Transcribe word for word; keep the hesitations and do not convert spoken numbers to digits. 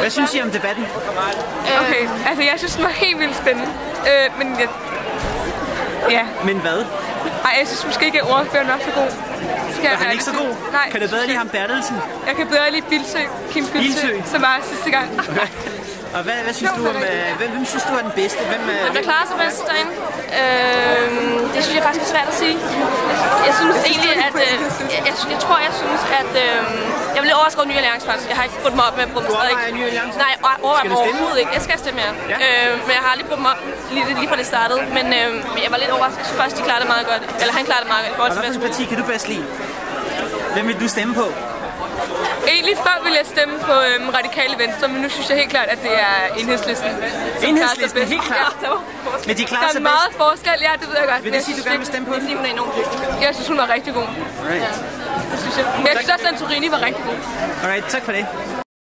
Hvad synes I om debatten? Okay, altså jeg synes, den var helt vildt spændende. Øh, men jeg... Ja. Men hvad? Ej, jeg synes måske ikke, at ordføreren var så god. Skal er han ikke så god? Nej. Kan du bedre lide ham Bertelsen? Jeg kan bedre lide Bildsø, Kim Bildsø, som var sidste gang. Okay. Og hvad, hvad synes du om, øh, hvem, hvem synes du er den bedste? Hvem, øh, hvem der klarer sig bedst derinde? Øh, det synes jeg faktisk er svært at sige. Jeg synes egentlig, at... Øh, jeg, jeg, jeg tror, jeg synes, at... Øh, jeg vil overskrive Ny Alliance faktisk. Jeg har ikke brugt mig op med at bruge dem stadig. Du overvejer Ny Alliance? Nej, overvejer mig overhovedet ikke. Jeg skal stemme her. Ja. Øh, men jeg har aldrig brugt mig op lige, lige fra det startede. Men, øh, men jeg var lidt overrasket. Jeg synes faktisk, de klarede det meget godt. Eller han klarede det meget godt i forhold til, hvad for parti kan du bedst lide? Hvem vil du stemme på? Egentlig før ville jeg stemme på øhm, Radikale Venstre, men nu synes jeg helt klart, at det er Enhedslisten. Enhedslisten, helt klart. Ja, men de klarer sig bedst. Der er meget forskel, ja, det ved jeg godt. Vil det sige, at du gerne vil stemme på det? Hun er enormt dygtig. Jeg synes, hun var rigtig god. Alright. Ja, det synes jeg. Men jeg synes også, at Antorini var rigtig god. Alright, tak for det.